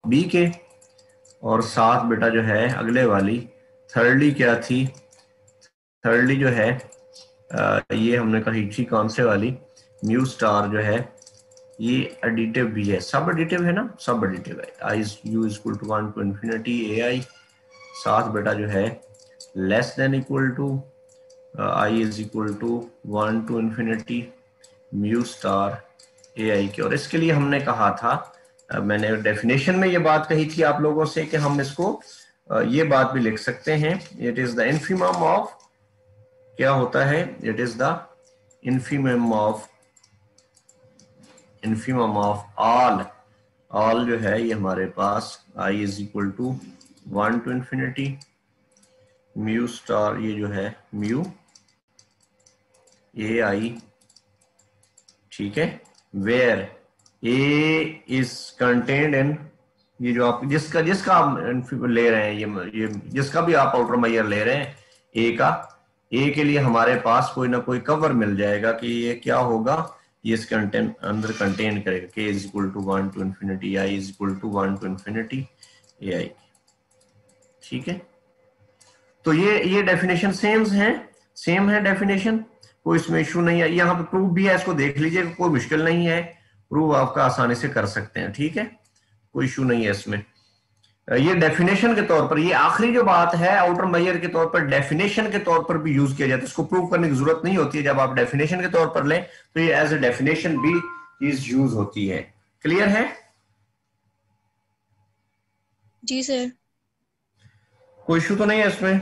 B के, और साथ बेटा जो है अगले वाली थर्डली क्या थी, थर्डली जो है ये हमने कही थी कौन से वाली, म्यू स्टार जो है ये एडिटिव भी है, सब एडिटिव है ना, सब एडिटिव है। I U is equal to 1 to infinity A I, साथ बेटा जो है less than equal to I is equal to 1 to infinity mu star A I K. और इसके लिए हमने कहा था, मैंने डेफिनेशन में ये बात कही थी आप लोगों से कि हम इसको ये बात भी लिख सकते हैं, it is the infimum of, क्या होता है, it is the infimum of all, all जो है ये हमारे पास i is equal to 1 to infinity mu star, ये जो है म्यू ए आई, ठीक है, where A is contained in, ये जो आप जिसका जिसका आप ले रहे हैं, ये जिसका भी आप आउटर मेजर ले रहे हैं ए का, ए के लिए हमारे पास कोई ना कोई कवर मिल जाएगा कि ये क्या होगा, ये इस कंटेंट अंदर कंटेन करेगा, k is equal to 1 to infinity i is equal to 1 to infinity A I, ठीक है। तो ये डेफिनेशन सेम है डेफिनेशन, कोई इसमें इशू नहीं है। यहाँ पे प्रूफ भी है, इसको देख लीजिए, कोई मुश्किल नहीं है, प्रूफ आपका आसानी से कर सकते हैं, ठीक है, कोई इशू नहीं है इसमें। ये डेफिनेशन के तौर पर, ये आखिरी जो बात है आउटर मेजर के तौर पर डेफिनेशन के तौर पर भी यूज किया जाता है, इसको प्रूव करने की जरूरत नहीं होती है। जब आप डेफिनेशन के तौर पर लें तो ये एज ए डेफिनेशन भी चीज यूज होती है। क्लियर है? जी सर। कोई इशू तो नहीं है इसमें?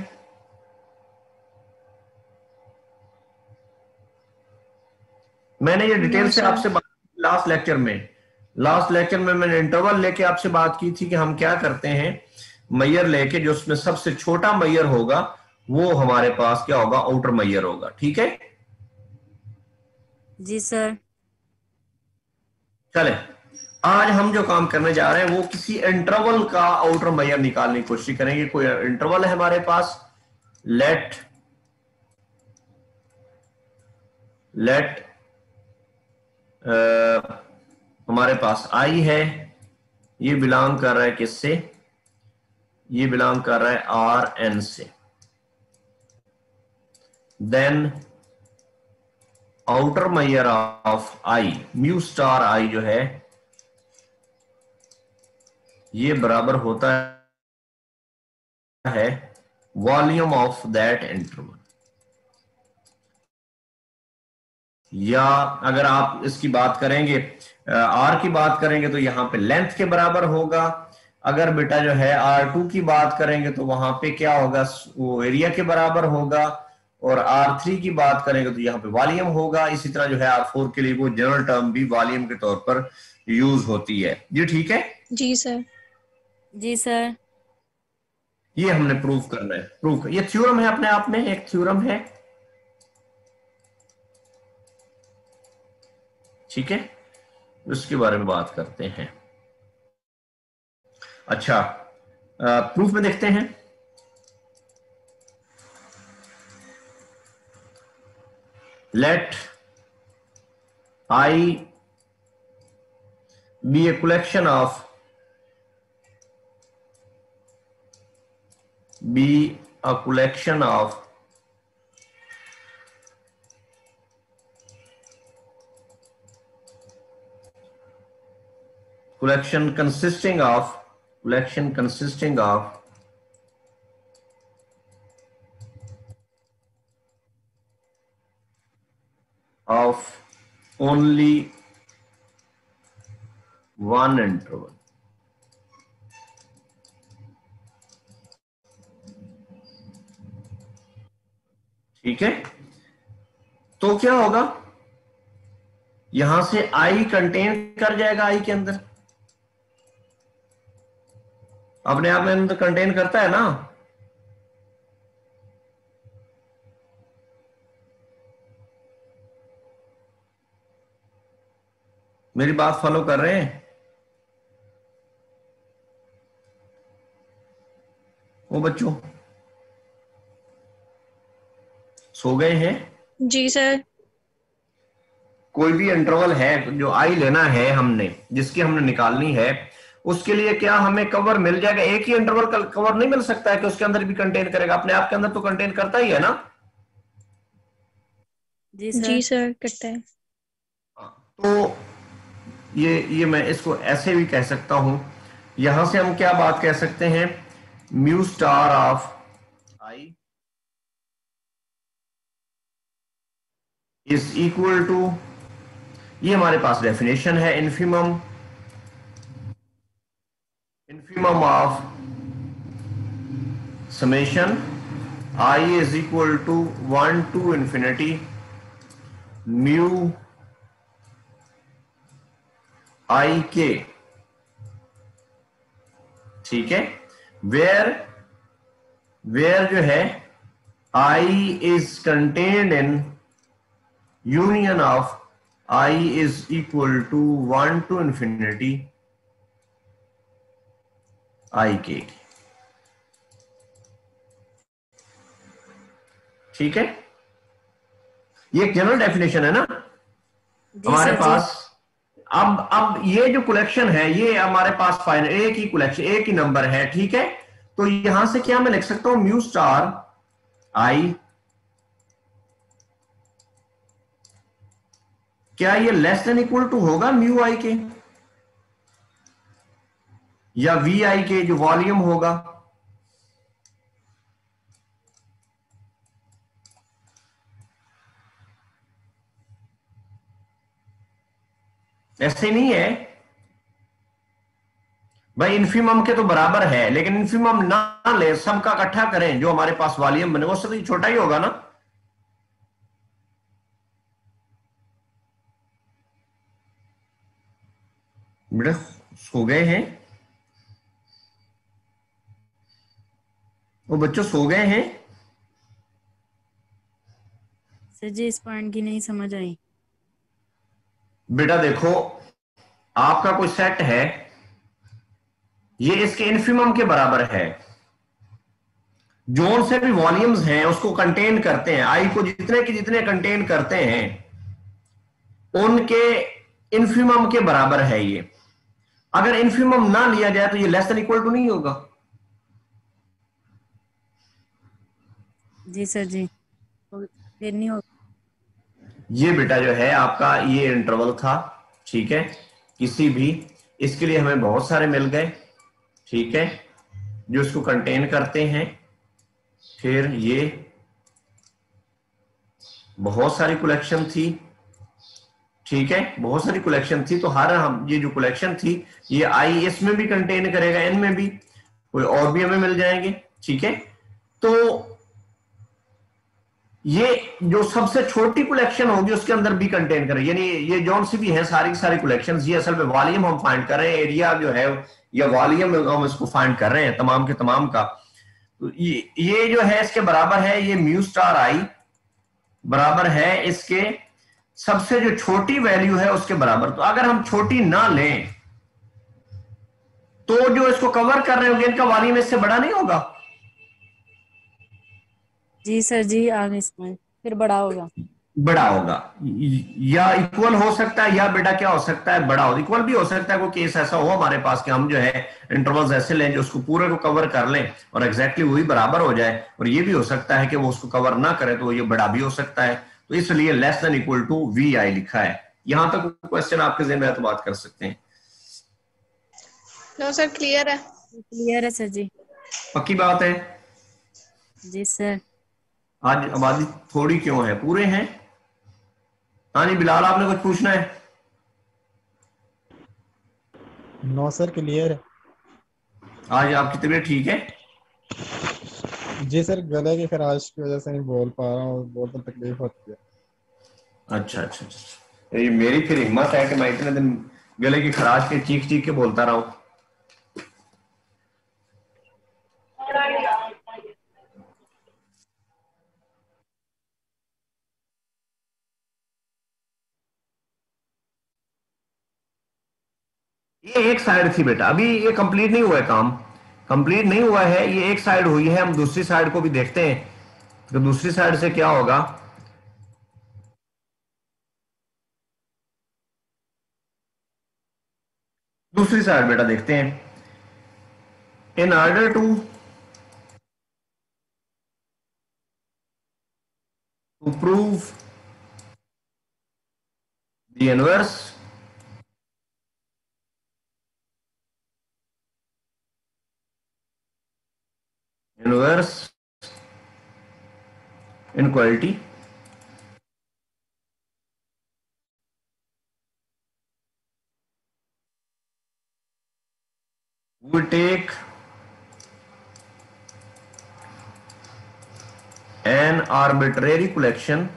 मैंने ये डिटेल से आपसे बात लास्ट लेक्चर में मैंने इंटरवल लेके आपसे बात की थी कि हम क्या करते हैं, मैयर लेके जो उसमें सबसे छोटा मैयर होगा वो हमारे पास क्या होगा, आउटर मैयर होगा, ठीक है। जी सर। चले, आज हम जो काम करने जा रहे हैं वो किसी इंटरवल का आउटर मैयर निकालने की कोशिश करेंगे। कोई इंटरवल है हमारे पास, लेट हमारे पास आई है, ये बिलोंग कर रहा है किससे, ये बिलोंग कर रहा है आर एन से। Then outer measure of I, mu star I जो है ये बराबर होता है वॉल्यूम ऑफ दैट इंटरवल, या अगर आप इसकी बात करेंगे आर की बात करेंगे तो यहां पे लेंथ के बराबर होगा। अगर बेटा जो है R2 की बात करेंगे तो वहां पे क्या होगा, वो एरिया के बराबर होगा। और R3 की बात करेंगे तो यहाँ पे वॉल्यूम होगा। इसी तरह जो है R4 के लिए वो जनरल टर्म भी वॉल्यूम के तौर पर यूज होती है। ये ठीक है? जी सर। जी सर। ये हमने प्रूव करना है, ये थ्योरम है अपने आप में, एक थ्योरम है, ठीक है। उसके बारे में बात करते हैं। अच्छा, प्रूफ में देखते हैं। Let I be A collection of collection consisting of only one interval, ठीक है। तो क्या होगा, यहां से आई कंटेन कर जाएगा, आई के अंदर अपने आप में अंदर कंटेन करता है ना। मेरी बात फॉलो कर रहे हैं वो बच्चों? सो गए हैं? जी सर। कोई भी इंटरवल है जो आई लेना है हमने, जिसकी हमने निकालनी है, उसके लिए क्या हमें कवर मिल जाएगा? एक ही इंटरवल का कवर नहीं मिल सकता है कि उसके अंदर भी कंटेन करेगा, अपने आप के अंदर तो कंटेन करता ही है ना। जी जी सर। सर करता है। तो ये मैं इसको ऐसे भी कह सकता हूं, यहां से हम क्या बात कह सकते हैं, mu star of I is equal to, ये हमारे पास डेफिनेशन है, infimum infimum of summation I is equal to 1 to infinity mu I K, ठीक है। वेयर वेयर जो है I is contained in union of I is equal to 1 to infinity I K, ठीक है। ये एक जनरल डेफिनेशन है ना जी हमारे सर जी। पास। अब ये जो कलेक्शन है ये हमारे पास फाइनल एक ही कलेक्शन, एक ही नंबर है, ठीक है। तो यहां से क्या मैं लिख सकता हूं, म्यू स्टार आई, क्या ये लेस देन इक्वल टू होगा म्यू आई के या वी आई के जो वॉल्यूम होगा? ऐसे नहीं है भाई, इन्फिमम के तो बराबर है, लेकिन इन्फिमम ना ले, सबका इकट्ठा करें जो हमारे पास वॉल्यूम बने, उससे तो छोटा ही होगा ना। बेटा सो गए हैं वो, बच्चों सो गए हैं? सर जी इस पॉइंट की नहीं समझ आई। बेटा देखो, आपका कोई सेट है, ये इसके इन्फिमम के बराबर है, जोन से भी वॉल्यूम्स हैं उसको कंटेन करते हैं, आई को जितने के जितने कंटेन करते हैं उनके इन्फिमम के बराबर है ये। अगर इन्फिमम ना लिया जाए तो ये लेस देन इक्वल टू नहीं होगा। जी सर जी। फिर नहीं होगा। ये बेटा जो है आपका ये इंटरवल था, ठीक है। किसी भी, इसके लिए हमें बहुत सारे मिल गए, ठीक है, जो इसको कंटेन करते हैं। फिर ये बहुत सारी कलेक्शन थी, ठीक है, बहुत सारी कलेक्शन थी। तो हर हम ये जो कलेक्शन थी ये आई इसमें भी कंटेन करेगा, एन में भी, कोई और भी हमें मिल जाएंगे, ठीक है। तो ये जो सबसे छोटी कलेक्शन होगी उसके अंदर भी कंटेन करें, यानी ये जौन सी भी है सारी की सारी कलेक्शन, ये असल में वॉल्यूम हम फाइंड कर रहे हैं, एरिया जो है या वॉल्यूम हम इसको फाइंड कर रहे हैं तमाम के तमाम का। तो ये जो है इसके बराबर है, ये म्यू स्टार आई बराबर है इसके सबसे जो छोटी वैल्यू है उसके बराबर। तो अगर हम छोटी ना लें तो जो इसको कवर कर रहे होंगे इनका वॉल्यूम इससे बड़ा नहीं होगा। जी सर जी आगे इसमें फिर बड़ा होगा। बड़ा होगा, या इक्वल हो सकता है, या बेटा क्या हो सकता है, बड़ा हो, इक्वल भी हो सकता है। कोई केस ऐसा हो हमारे पास कि हम जो है इंटरवल्स ऐसे लें जो उसको पूरे को कवर कर लें और एग्जैक्टली वही बराबर हो जाए, और ये भी हो सकता है कि वो उसको कवर ना करे तो ये बड़ा भी हो सकता है। तो इसलिए less than equal to V I लिखा है। यहां तक क्वेश्चन आपके ज़हन में है तो बात कर सकते हैं। नो सर क्लियर है। क्लियर है सर जी। पक्की बात है। जी सर। आज आबादी थोड़ी क्यों है, पूरे हैं? हाँ जी बिलाल, आपने कुछ पूछना है? नो सर क्लियर है। आज आपकी तबीयत ठीक है? जी सर, गले की खराश की वजह से नहीं बोल पा रहा हूँ, बहुत तकलीफ होती है। अच्छा अच्छा अच्छा, ये मेरी फिर हिम्मत है कि मैं इतने दिन गले की खराश के चीख चीख के बोलता रहा हूं। ये एक साइड थी बेटा, अभी ये कंप्लीट नहीं हुआ है, काम कंप्लीट नहीं हुआ है, ये एक साइड हुई है। हम दूसरी साइड को भी देखते हैं तो दूसरी साइड से क्या होगा। दूसरी साइड बेटा देखते हैं, in order to prove the inverse inequality, we take an arbitrary collection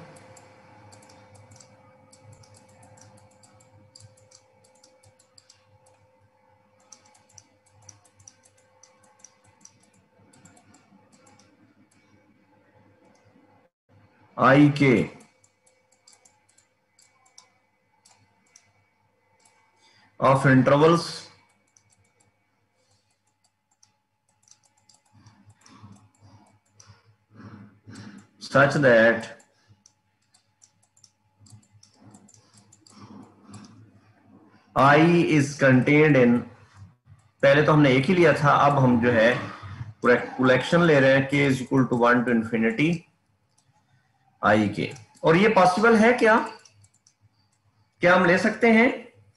ik of intervals such that I is contained in, पहले तो हमने एक ही लिया था, अब हम जो है कलेक्शन ले रहे हैं k is equal to 1 to infinity I k। और ये पॉसिबल है क्या, क्या हम ले सकते हैं?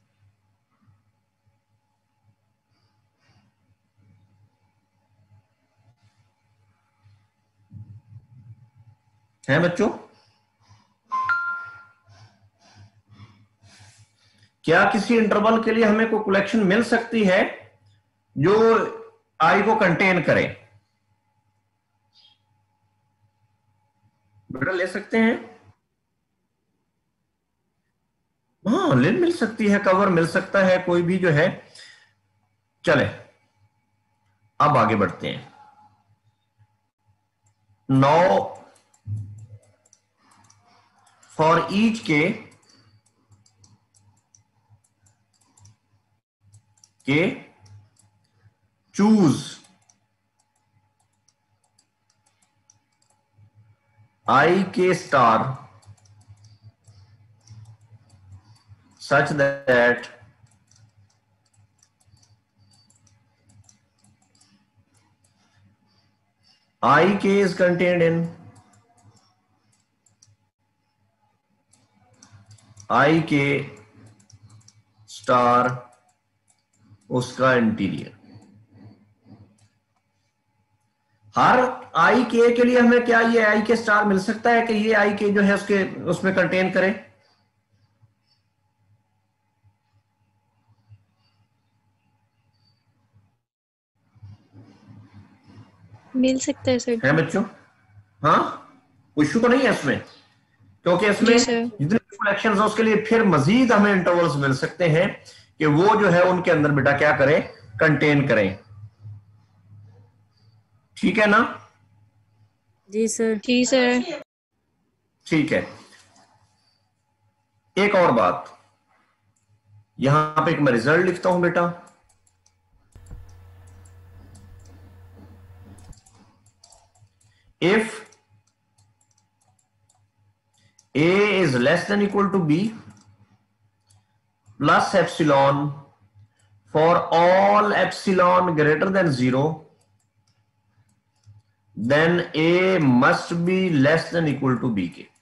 हैं बच्चों, क्या किसी इंटरवल के लिए हमें कोई कलेक्शन मिल सकती है जो आई को कंटेन करे? बेटा ले सकते हैं, हाँ ले मिल सकती है, कवर मिल सकता है, कोई भी जो है। चले अब आगे बढ़ते हैं। Now for each K choose I K star such that ik is contained in ik star उसका इंटीरियर। हर आई के लिए हमें क्या ये आई के स्टार मिल सकता है कि ये आई के जो है उसके उसमें कंटेन करे? मिल सकता है सर। है बच्चों? हाँ कोई इशू तो नहीं है इसमें, क्योंकि इसमें जी सर। जितने कलेक्शंस है उसके लिए फिर मजीद हमें इंटरवल्स मिल सकते हैं कि वो जो है उनके अंदर बेटा क्या करें, कंटेन करें। ठीक है ना? जी सर। जी सर। ठीक है, एक और बात, यहां पे एक मैं रिजल्ट लिखता हूं बेटा। If a is less than equal to b plus epsilon for all epsilon greater than 0, then a must be less than equal to b के।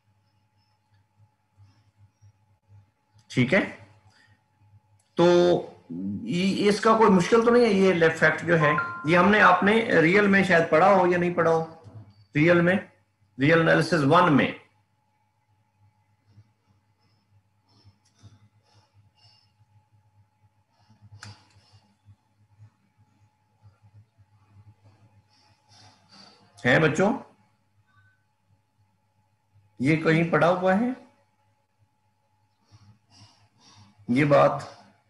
ठीक है, तो इसका कोई मुश्किल तो नहीं है। ये लेफ्ट फैक्ट जो है ये हमने आपने रियल में शायद पढ़ा हो या नहीं पढ़ा हो, रियल में, रियल एनालिसिस 1 में। है बच्चों, ये कहीं पढ़ा हुआ है ये बात?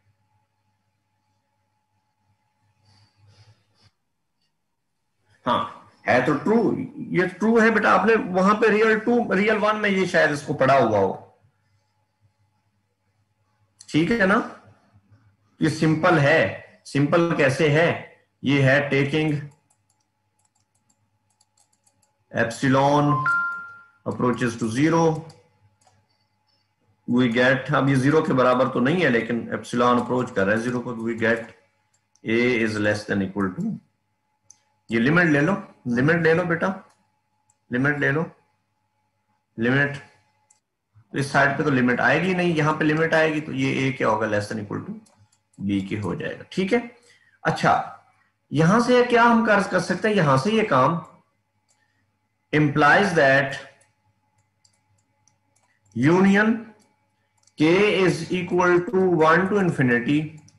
हाँ है तो ट्रू, ये ट्रू है बेटा। आपने वहां पे रियल 1 में ये शायद इसको पढ़ा हुआ हो। ठीक है ना? ये सिंपल है। सिंपल कैसे है? ये है taking epsilon approaches to 0 we get, अब ये जीरो के बराबर तो नहीं है लेकिन एप्सिलॉन अप्रोच कर रहा है जीरो को, we get A is less than equal to, ये लिमिट ले लो, लिमिट ले लो बेटा, लिमिट ले लो, लिमिट, तो इस साइड पे तो लिमिट आएगी नहीं, यहां पे लिमिट आएगी तो ये ए क्या होगा, less than equal to B के हो जाएगा। ठीक है, अच्छा यहां से क्या हम कर सकते हैं, यहां से ये काम implies that union k is equal to 1 to infinity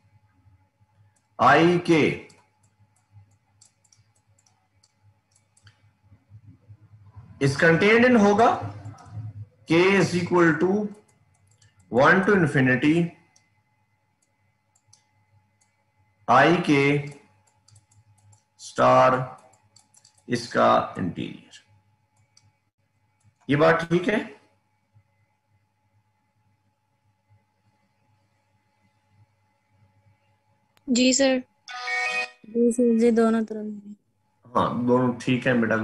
I k is contained in होगा k is equal to 1 to infinity I k star इसका इंटीरियर। ये बात ठीक है? जी सर। जी सर जी, दोनों तरफ। हाँ दोनों ठीक है बेटा।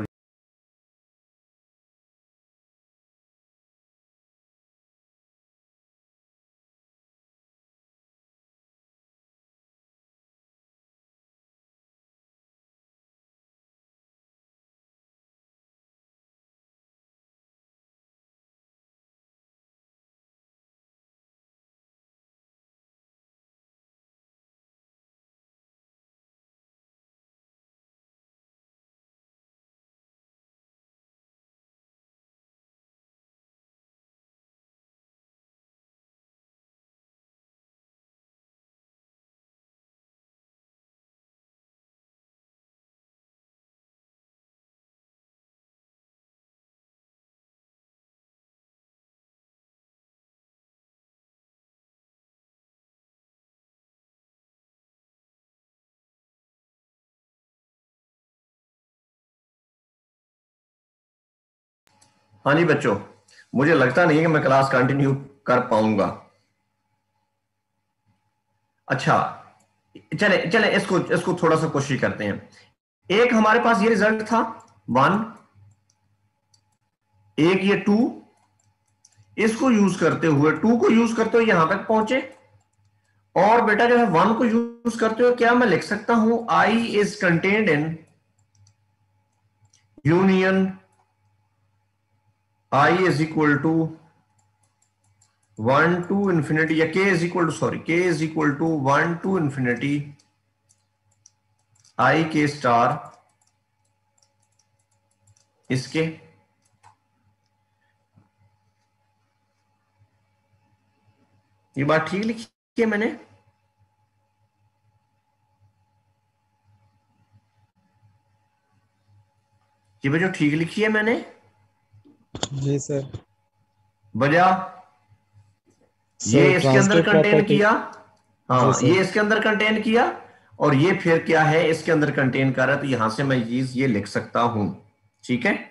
हाँ जी बच्चों, मुझे लगता नहीं है कि मैं क्लास कंटिन्यू कर पाऊंगा। अच्छा चले चले इसको इसको थोड़ा सा कोशिश करते हैं। एक हमारे पास ये रिजल्ट था 1, एक ये 2, इसको यूज करते हुए 2 को यूज करते हुए यहां तक पहुंचे, और बेटा जो है 1 को यूज करते हुए क्या मैं लिख सकता हूं, I is contained in union I is equal to 1 to infinity, या k is equal to, sorry, k is equal to 1 to infinity I k star इसके। ये बात ठीक लिखी है मैंने? ये बच्चों ठीक लिखी है मैंने? जी सर। बजा ये इसके अंदर कंटेन किया, हाँ ये इसके अंदर कंटेन किया, और ये फिर क्या है इसके अंदर कंटेन कर रहा है, तो यहां से मैं ये लिख सकता हूं। ठीक है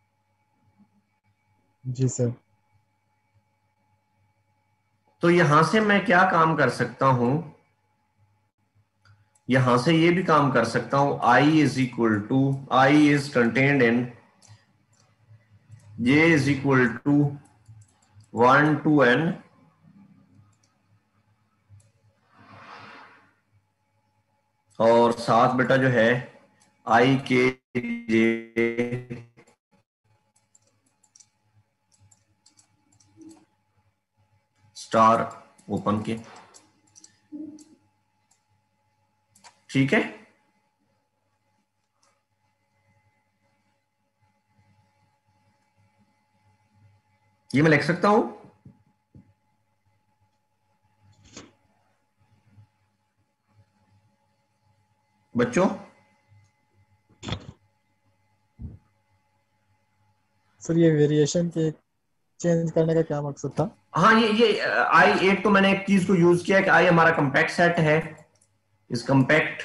जी सर। तो यहां से मैं क्या काम कर सकता हूं, यहां से ये भी काम कर सकता हूं, I is equal to, I is contained in J is equal to 1 to n और साथ बेटा जो है I K J star open के। ठीक है, ये मैं लिख सकता हूं बच्चों? सर ये वेरिएशन के चेंज करने का क्या मकसद था? हाँ ये आई, एक तो मैंने एक चीज को यूज किया कि आई हमारा कंपैक्ट सेट है, इस कंपैक्ट,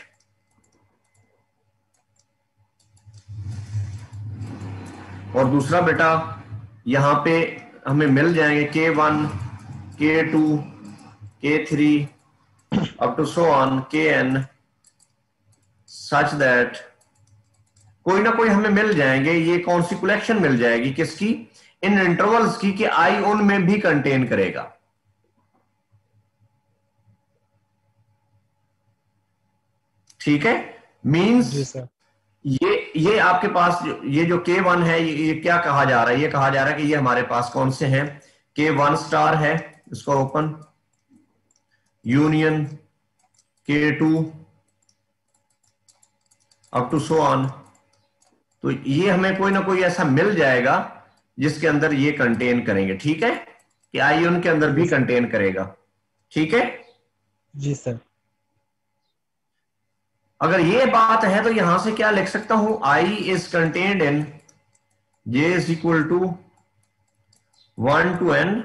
और दूसरा बेटा यहां पे हमें मिल जाएंगे K1 K2 K3 up to so on Kn such that कोई ना कोई हमें मिल जाएंगे, ये कौन सी कलेक्शन मिल जाएगी किसकी, इन इंटरवल्स की, कि आई उनमें भी कंटेन करेगा। ठीक है, मींस जी सर। ये आपके पास ये जो K1 है, ये क्या कहा जा रहा है, ये कहा जा रहा है कि ये हमारे पास कौन से हैं, K1 स्टार है, इसको open, union K2 up to so on. तो ये हमें कोई ना कोई ऐसा मिल जाएगा जिसके अंदर ये कंटेन करेंगे, ठीक है, कि आई उनके अंदर भी कंटेन करेगा, ठीक है। जी सर। अगर ये बात है तो यहां से क्या लिख सकता हूं, I is contained in J is equal to 1 to n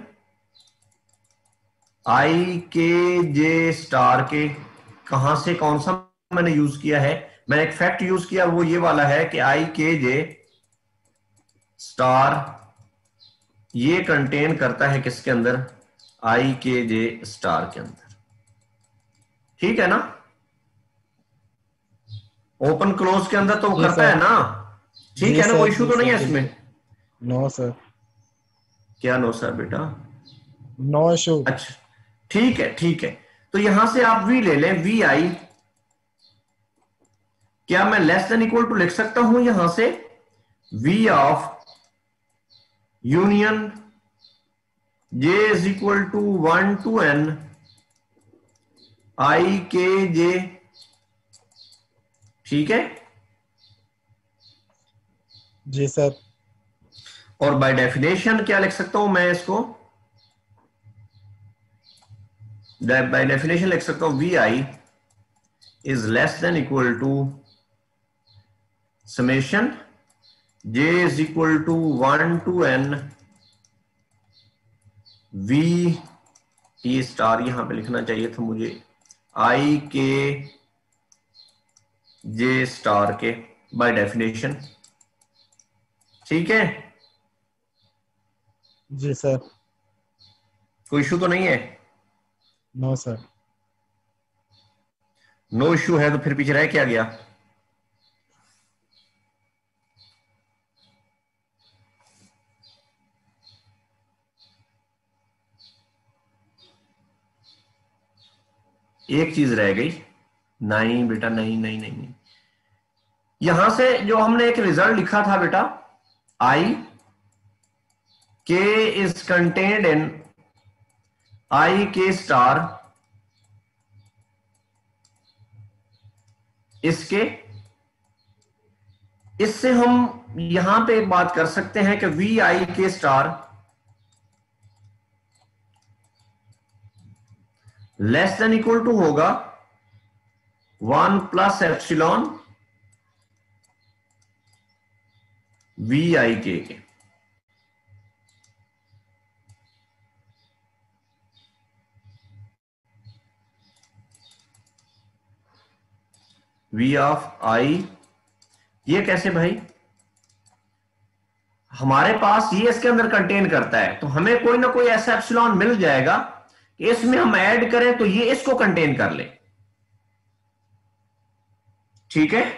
I K J star के। कहां से कौन सा मैंने यूज किया है, मैंने एक फैक्ट यूज किया, वो ये वाला है कि आई के जे स्टार ये कंटेन करता है किसके अंदर, आई के जे स्टार के अंदर, ठीक है ना। ओपन क्लोज के अंदर तो वो जी करता सर। है ना, ठीक जी है ना, सर, कोई इशू जी तो नहीं सर, है इसमें। No sir. क्या नो सर बेटा, नो इशू। अच्छा ठीक है, ठीक है। तो यहां से आप वी ले लें, वी आई, क्या मैं लेस देन इक्वल टू लिख सकता हूं यहां से, V of union J is equal to 1 to n I K J, ठीक है। जी सर। और बाय डेफिनेशन क्या लिख सकता हूं मैं इसको, बाय डेफिनेशन लिख सकता हूं V I is less than equal to summation J is equal to 1 to n V, ये स्टार यहां पे लिखना चाहिए था मुझे, आई के जे स्टार के, बाय डेफिनेशन, ठीक है। जी सर। कोई इशू तो नहीं है, नो सर। नो इशू है तो फिर पीछे रह क्या गया, एक चीज रह गई, नहीं बेटा नहीं नहीं नहीं नहीं, यहां से जो हमने एक रिजल्ट लिखा था बेटा, आई के is contained in I K star, इसके, इससे हम यहां पे एक बात कर सकते हैं कि V I K star less than equal to होगा 1 प्लस एप्सिलॉन वी आई के, वी ऑफ आई, ये कैसे भाई, हमारे पास ये इसके अंदर कंटेन करता है, तो हमें कोई ना कोई ऐसा एप्सिलॉन मिल जाएगा कि इसमें हम ऐड करें तो ये इसको कंटेन कर ले, ठीक है।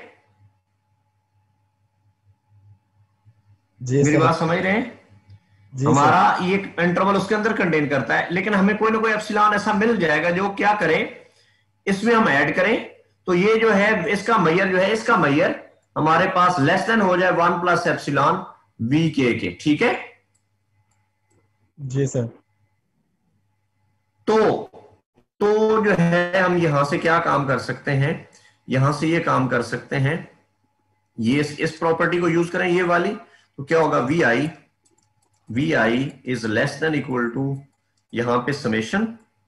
जी मेरी सर। बात समझ रहे हैं, जी हमारा सर। ये इंटरवल उसके अंदर कंटेन करता है, लेकिन हमें कोई ना कोई एप्सिलॉन ऐसा मिल जाएगा जो क्या करें, इसमें हम ऐड करें तो ये जो है इसका मैयर जो है, इसका मैयर हमारे पास लेस देन हो जाए 1 प्लस एप्सिलॉन वी के, ठीक है। जी सर। तो जो है हम यहां से क्या काम कर सकते हैं, यहां से ये काम कर सकते हैं, ये इस प्रॉपर्टी को यूज करें ये वाली, तो क्या होगा, V I is less than equal to, यहां पे summation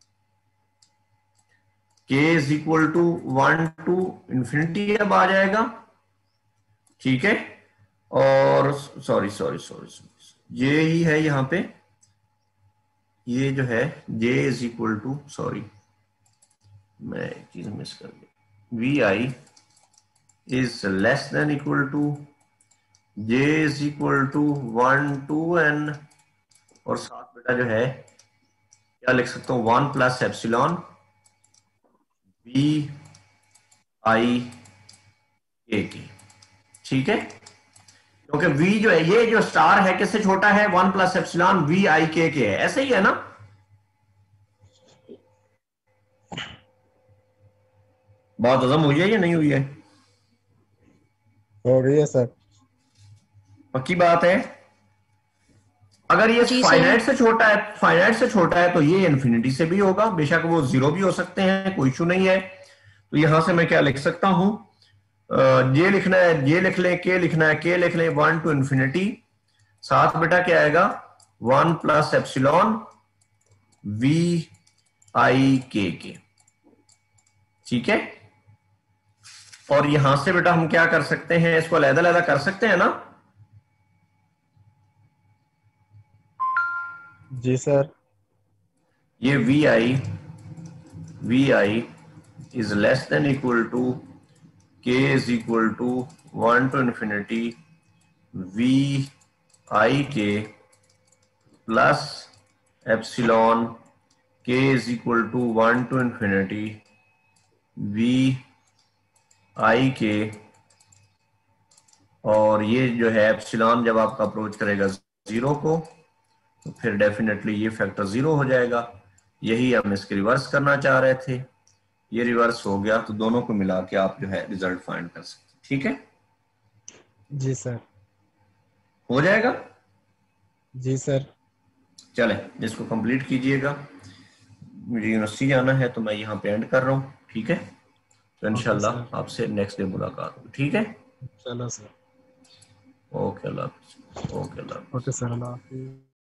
K is equal to 1 to infinity अब आ जाएगा, ठीक है। और सॉरी सॉरी सॉरी, ये ही है यहां पे, ये जो है j is equal to, sorry मैं एक चीज मिस कर गया, V I is less than equal to j is equal to 1 to n, और साथ बेटा जो है क्या लिख सकता हूं, 1 plus epsilon we I K, ठीक है। क्योंकि v जो है, ये जो स्टार है किससे छोटा है, 1 प्लस एप्सिलॉन वी आई के है, ऐसे ही है ना। बात हजम हुई है या नहीं हुई है? हो गई है सर। पक्की बात है? अगर ये जी सर। फाइनाइट से छोटा है, फाइनाइट से छोटा है तो ये इन्फिनिटी से भी होगा, बेशक वो जीरो भी हो सकते हैं, कोई इशू नहीं है। तो यहां से मैं क्या लिख सकता हूं, ये लिखना है, ये लिख लें, के लिखना है, के लिख लें, 1 to infinity, साथ बेटा क्या आएगा 1 plus epsilon we I K. ठीक है, और यहां से बेटा हम क्या कर सकते हैं, इसको अलग-अलग कर सकते हैं ना? जी सर। ये V I is less than equal to K is equal to 1 to infinity V I K plus epsilon K is equal to 1 to infinity V I K, और ये जो है एप्सिलॉन जब आपका अप्रोच करेगा जीरो को तो फिर डेफिनेटली ये फैक्टर जीरो हो जाएगा। यही हम इसके रिवर्स करना चाह रहे थे, ये रिवर्स हो गया, तो दोनों को मिला के आप जो है रिजल्ट फाइंड कर सकते। ठीक है, जी सर। हो जाएगा। जी सर। चले इसको कंप्लीट कीजिएगा, मुझे यूनिवर्सिटी जाना है तो मैं यहाँ पे एंड कर रहा हूँ। ठीक है, तो ओके सर। इंशाल्लाह आपसे नेक्स्ट डे मुलाकात होगी। ठीक है, चलो सर। ओके अल्लाह हाफिज़। ओके अल्लाह हाफिज़। ओके सर, अल्लाह हाफिज़।